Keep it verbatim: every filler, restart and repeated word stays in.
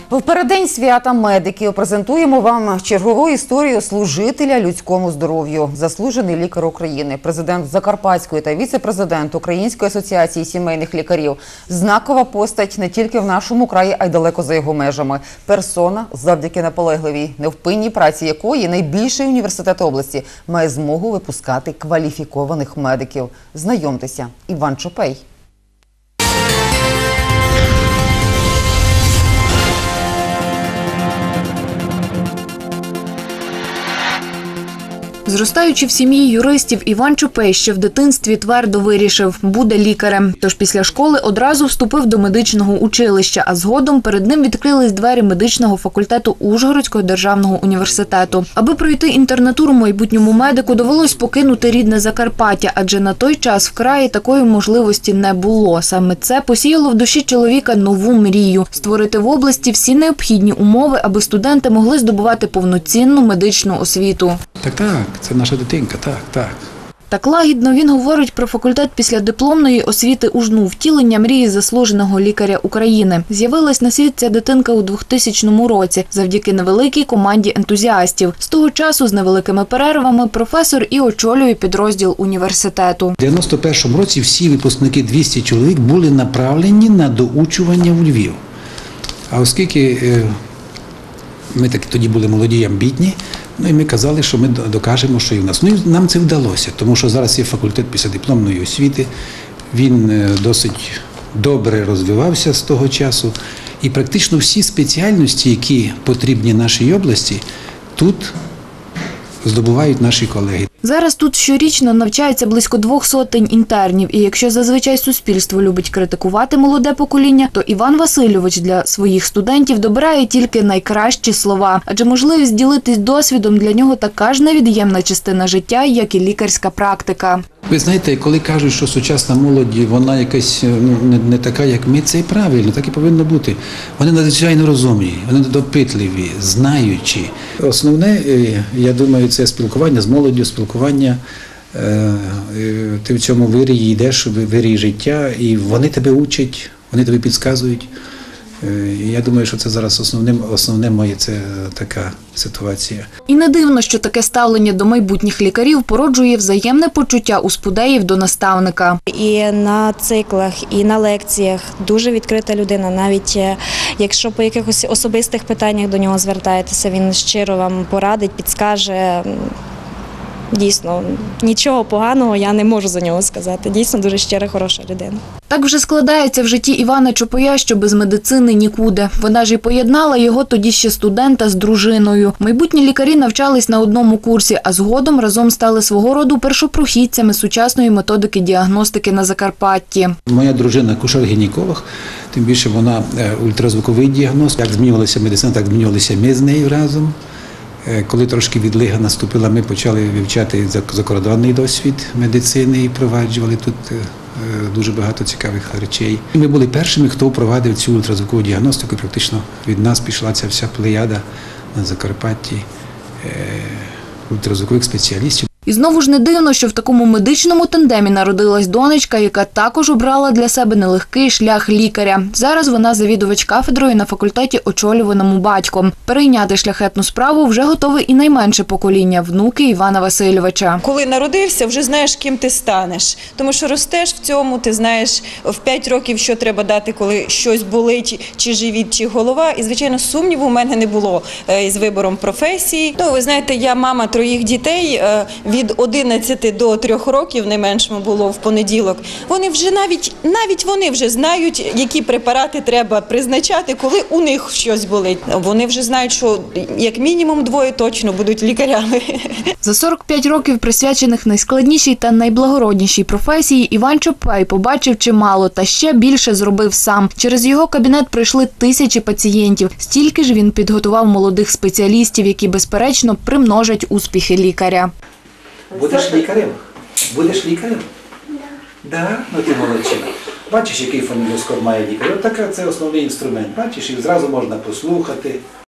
В переддень свята медиків презентуємо вам чергову історію служителя людському здоров'ю. Заслужений лікар України, президент Закарпатської та віце-президент Української асоціації сімейних лікарів. Знакова постать не тільки в нашому краї, а й далеко за його межами. Персона, завдяки наполегливій, невпинній праці якої найбільший університет області має змогу випускати кваліфікованих медиків. Знайомтеся, Іван Чопей. Зростаючи в сім'ї юристів, Іван Чопей ще в дитинстві твердо вирішив – буде лікарем. Тож після школи одразу вступив до медичного училища, а згодом перед ним відкрились двері медичного факультету Ужгородського державного університету. Аби пройти інтернатуру майбутньому медику, довелось покинути рідне Закарпаття, адже на той час в краї такої можливості не було. Саме це посіяло в душі чоловіка нову мрію – створити в області всі необхідні умови, аби студенти могли здобувати повноцінну медичну освіту. Так, так, це наша дитинка, так, так. Так лагідно він говорить про факультет післядипломної освіти УЖНУ – втілення мрії заслуженого лікаря України. З'явилась на світ ця дитинка у двохтисячному році завдяки невеликій команді ентузіастів. З того часу з невеликими перервами професор і очолює підрозділ університету. У дев'яносто першому році всі випускники, двісті чоловік, були направлені на доучування у Львів. А оскільки ми так тоді були молоді й амбітні, ну і ми казали, що ми докажемо, що і в нас. Ну і нам це вдалося, тому що зараз є факультет післядипломної освіти, він досить добре розвивався з того часу. І практично всі спеціальності, які потрібні нашій області, тут здобувають наші колеги. Зараз тут щорічно навчається близько двох сотень інтернів. І якщо зазвичай суспільство любить критикувати молоде покоління, то Іван Васильович для своїх студентів добирає тільки найкращі слова. Адже можливість ділитись досвідом для нього така ж невід'ємна частина життя, як і лікарська практика. Ви знаєте, коли кажуть, що сучасна молодь, вона якась ну, не, не така, як ми, це і правильно, так і повинно бути. Вони надзвичайно розумні, вони допитливі, знаючі. Основне, я думаю, це спілкування з молоддю, спілкування. Ти в цьому вирії йдеш, в вирії життя, і вони тебе учать, вони тобі підказують. Я думаю, що це зараз основним, основне моє це така ситуація. І не дивно, що таке ставлення до майбутніх лікарів породжує взаємне почуття у спудеїв до наставника. І на циклах, і на лекціях дуже відкрита людина. Навіть якщо по якихось особистих питаннях до нього звертаєтеся, він щиро вам порадить, підскаже. Дійсно, нічого поганого я не можу за нього сказати. Дійсно, дуже щира, хороша людина. Так вже складається в житті Івана Чопея, що без медицини нікуди. Вона ж і поєднала його тоді ще студента з дружиною. Майбутні лікарі навчались на одному курсі, а згодом разом стали свого роду першопрохідцями сучасної методики діагностики на Закарпатті. Моя дружина акушер-гінеколог, тим більше вона ультразвуковий діагност. Як змінювалася медицина, так змінювалися ми з нею разом. Коли трошки відлига наступила, ми почали вивчати закордонний досвід медицини і впроваджували тут дуже багато цікавих речей. Ми були першими, хто впровадив цю ультразвукову діагностику. Практично від нас пішла ця вся плеяда на Закарпатті ультразвукових спеціалістів. І знову ж не дивно, що в такому медичному тандемі народилась донечка, яка також обрала для себе нелегкий шлях лікаря. Зараз вона завідувач кафедрою на факультеті, очолюваному батьком. Перейняти шляхетну справу вже готове і найменше покоління – внуки Івана Васильовича. Коли народився, вже знаєш, ким ти станеш. Тому що ростеш в цьому, ти знаєш в п'ять років, що треба дати, коли щось болить, чи живіт, чи голова. І, звичайно, сумніву у мене не було із вибором професії. Ну, ви знаєте, я мама троїх дітей, від одинадцяти до трьох років, найменшому було в понеділок, вони вже навіть, навіть вони вже знають, які препарати треба призначати, коли у них щось болить. Вони вже знають, що як мінімум двоє точно будуть лікарями. За сорок п'ять років, присвячених найскладнішій та найблагороднішій професії, Іван Чопей побачив чимало та ще більше зробив сам. Через його кабінет пройшли тисячі пацієнтів. Стільки ж він підготував молодих спеціалістів, які, безперечно, примножать успіхи лікаря. Будеш лікарем? Будеш лікарем? Так. Да? Ну ти молодчина. Бачиш, який фонендоскоп має лікар? Ось така це основний інструмент. Бачиш, і зразу можна послухати.